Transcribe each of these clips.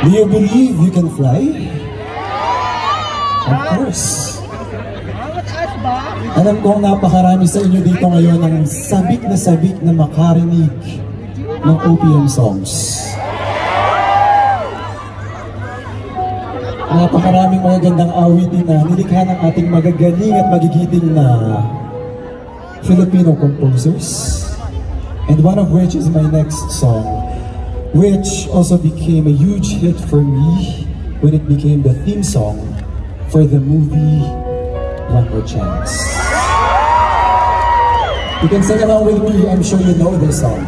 Do you believe you can fly? Of course. Alam kong napakarami sa inyo dito ngayon ang sabik na makarinig ng OPM songs. Napakaraming magagandang awitin na nilikha ng ating magagaling at magigiting na Filipino composers. And one of which is my next song, which also became a huge hit for me when it became the theme song for the movie One More Chance. You can sing along with me, I'm sure you know this song.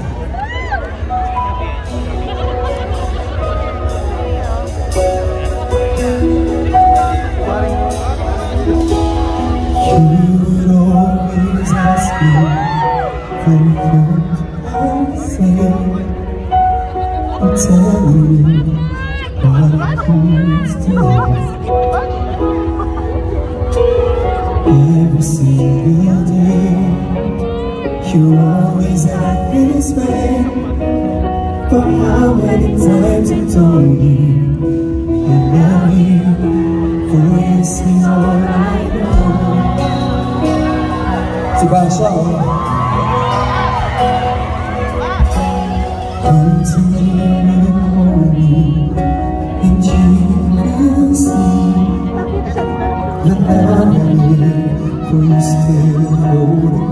You would always ask me for what I say, or tell me what it means to live. Every single day, you always act this way. But how many times I told you I love you? For this is all I know. Si Basha, come to me in the morning and you will see that I live, for you still hold